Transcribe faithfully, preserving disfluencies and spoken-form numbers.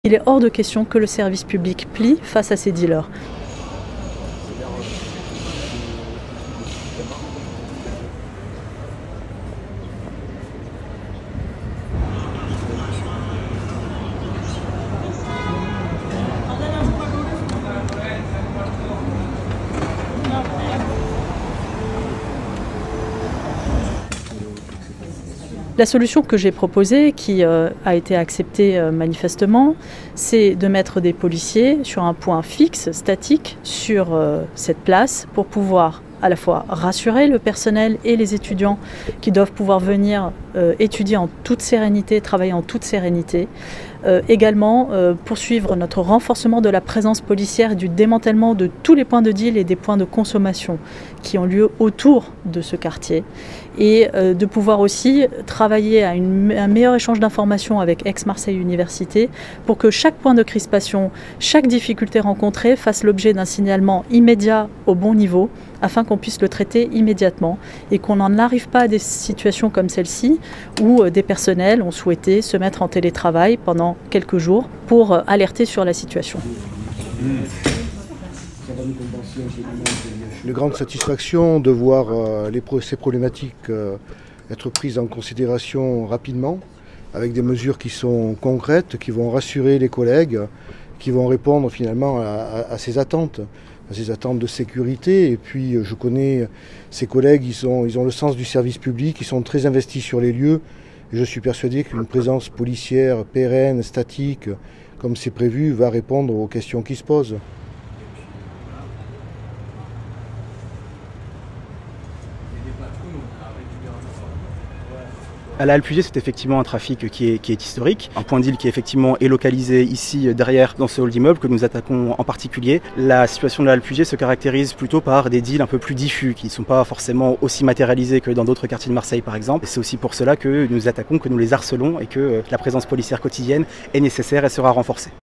Il est hors de question que le service public plie face à ces dealers. La solution que j'ai proposée, qui euh, a été acceptée euh, manifestement, c'est de mettre des policiers sur un point fixe, statique, sur euh, cette place pour pouvoir à la fois rassurer le personnel et les étudiants qui doivent pouvoir venir euh, étudier en toute sérénité, travailler en toute sérénité. Euh, également euh, poursuivre notre renforcement de la présence policière et du démantèlement de tous les points de deal et des points de consommation qui ont lieu autour de ce quartier. Et euh, de pouvoir aussi travailler à une, un meilleur échange d'informations avec Aix-Marseille Université pour que chaque point de crispation, chaque difficulté rencontrée fasse l'objet d'un signalement immédiat au bon niveau afin qu'on puisse le traiter immédiatement et qu'on n'en arrive pas à des situations comme celle-ci où des personnels ont souhaité se mettre en télétravail pendant quelques jours pour alerter sur la situation. Une grande satisfaction de voir euh, les, ces problématiques euh, être prises en considération rapidement, avec des mesures qui sont concrètes, qui vont rassurer les collègues, qui vont répondre finalement à, à, à ces attentes, à ces attentes de sécurité. Et puis je connais ces collègues, ils, sont, ils ont le sens du service public, ils sont très investis sur les lieux. Et je suis persuadé qu'une présence policière pérenne, statique, comme c'est prévu, va répondre aux questions qui se posent. À la Halle Puget, c'est effectivement un trafic qui est, qui est historique, un point de deal qui effectivement est localisé ici derrière dans ce hall d'immeuble que nous attaquons en particulier. La situation de la Halle Puget se caractérise plutôt par des deals un peu plus diffus qui ne sont pas forcément aussi matérialisés que dans d'autres quartiers de Marseille par exemple. C'est aussi pour cela que nous attaquons, que nous les harcelons et que la présence policière quotidienne est nécessaire et sera renforcée.